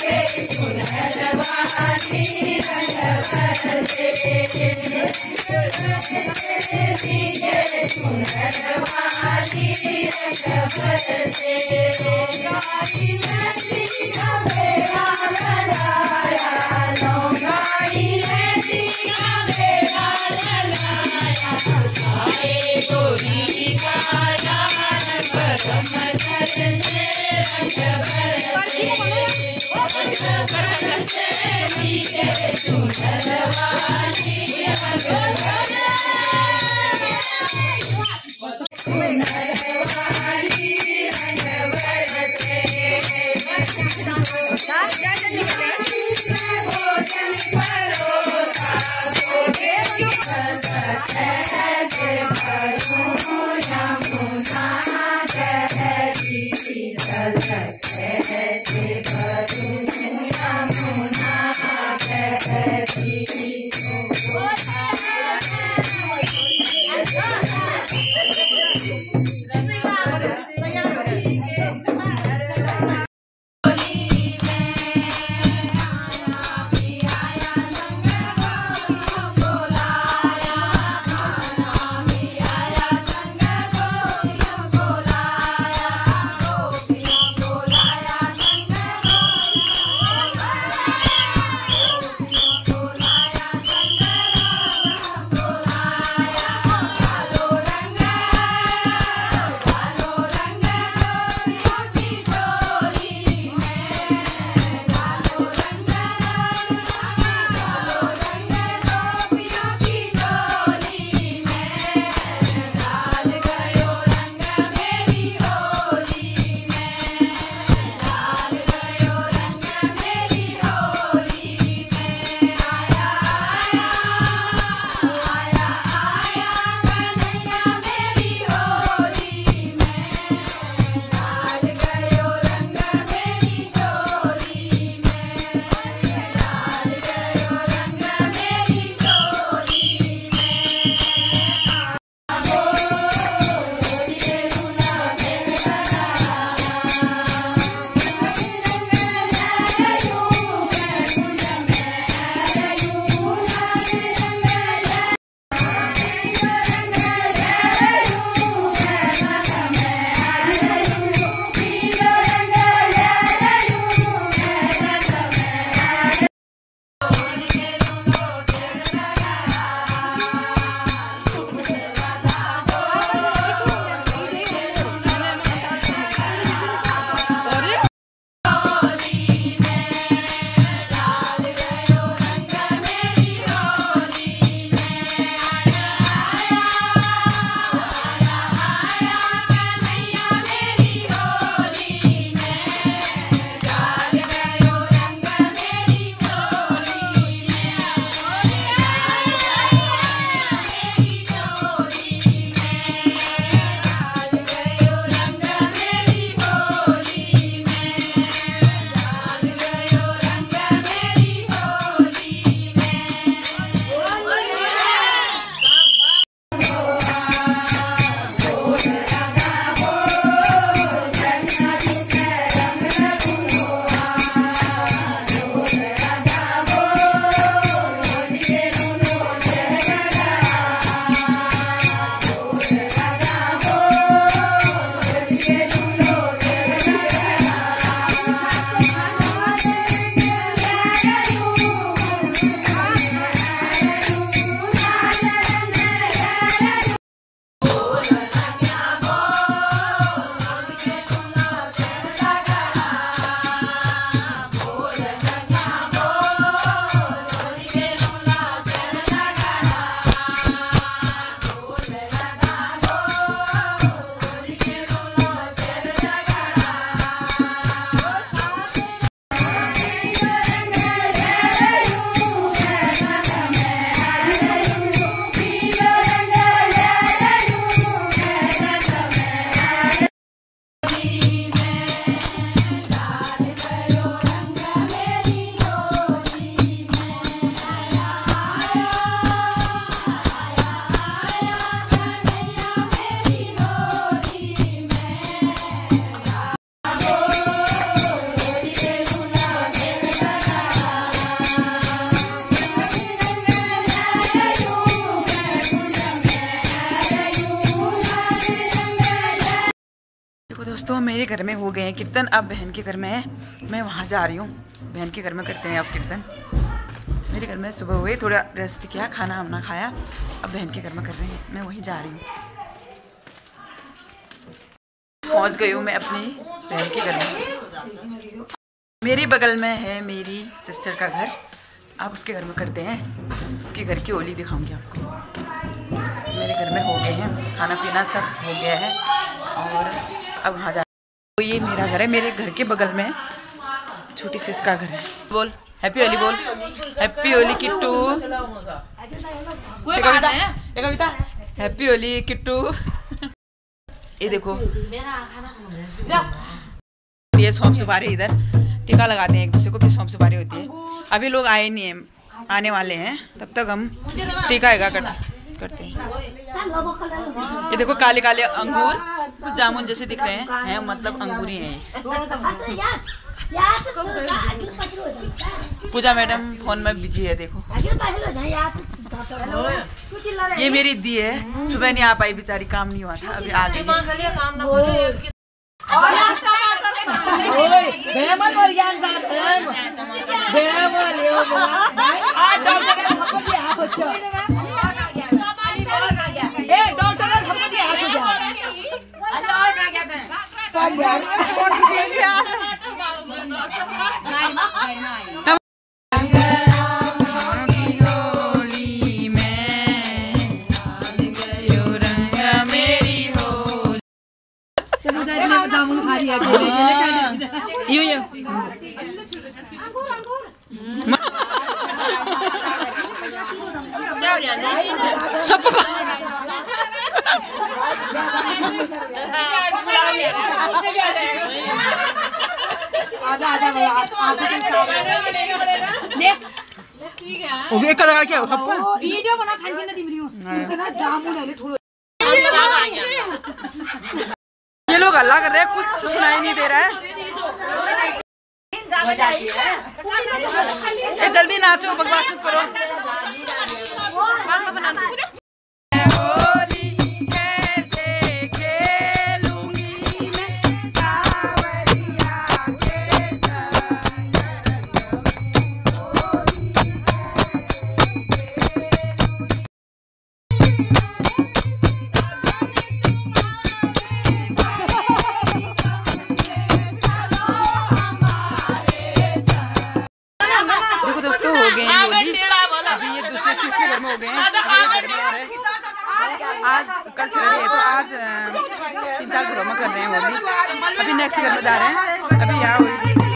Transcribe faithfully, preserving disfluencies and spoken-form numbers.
Thank you. मेरे घर में हो गए हैं कीर्तन, अब बहन के घर में है, मैं वहाँ जा रही हूँ। बहन के घर में करते हैं अब कीर्तन। मेरे घर में सुबह हुए, थोड़ा रेस्ट किया, खाना वाना खाया, अब बहन के घर में कर रही हूँ, मैं वहीं जा रही हूँ। पहुँच गई हूँ मैं अपनी बहन के घर में। मेरे बगल में है मेरी सिस्टर का घर, आप उसके घर में करते हैं। उसके घर की होली दिखाऊंगी आपको। मेरे घर में हो गए हैं, खाना पीना सब हो गया है और अब वहाँ जा। तो ये मेरा घर है, मेरे घर के बगल में छोटी सिस का घर है। बोल हैप्पी होली, बोल हैप्पी होली किट्टू। ये कविता, ये कविता हैप्पी होली किट्टू। ये देखो ये सौंफ सुपारी, इधर टीका लगाते हैं एक दूसरे को, फिर सौंफ सुपारी होती है। अभी लोग आए नहीं हैं, आने वाले हैं, तब तक हम टीका हैगा करते करते हैं। ये देखो काले काले अंगूर, कुछ जामुन जैसे दिख रहे हैं, हैं मतलब अंगूर ही हैं। पूजा मैडम फोन में बिजी है, देखो। ये मेरी दी है, सुबह नहीं आ पाई बेचारी, काम नहीं हुआ था, अभी आ गई। यो यो सब वीडियो बना ये लोग हल्ला कर रहे हैं, कुछ सुनाई नहीं दे रहा है। ए जल्दी नाचो, बकवास मत करो। अभी ये दूसरे तीसरे घर में हो गए हैं, आज कल चल रही है तो आज तीन चार घरों में कर रहे हैं होली। अभी नेक्स्ट घर में जा रहे हैं, अभी यहाँ